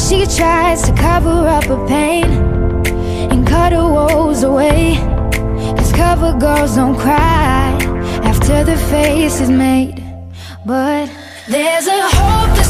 she tries to cover up her pain and cut her woes away. 'Cause cover girls don't cry after the face is made. But there's a hope